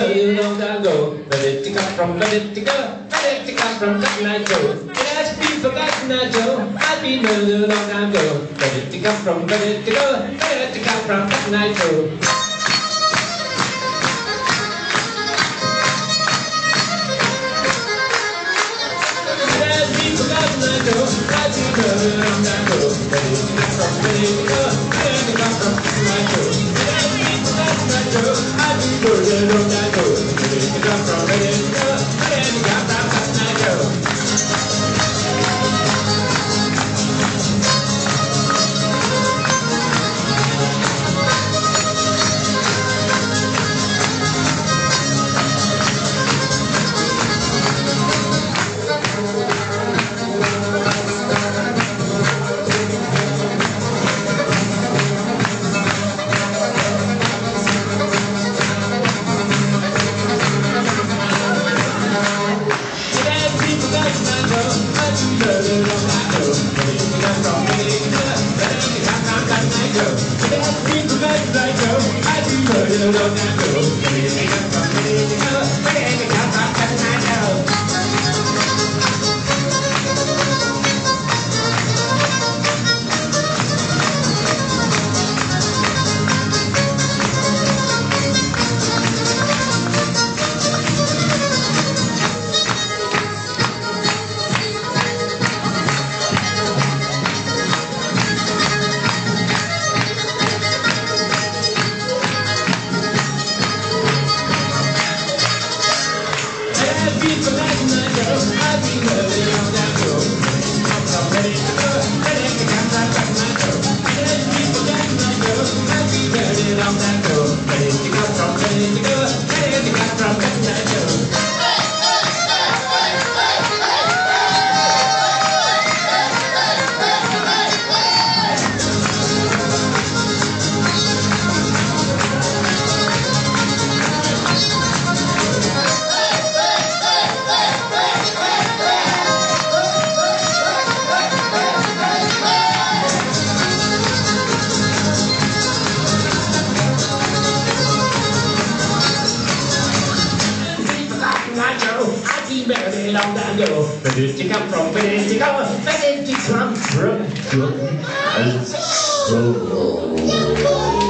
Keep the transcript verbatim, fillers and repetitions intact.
you long time ago. Where did you come from? Where did you go? Where did you come from? Cotton Eye Joe. It has been forgotten, I Joe. I've been a little long time ago. Where did you come from? Where did you go? Where did you come from? Cotton Eye Joe. Long time ago, where did you come from? Where did you go? Where did you come from?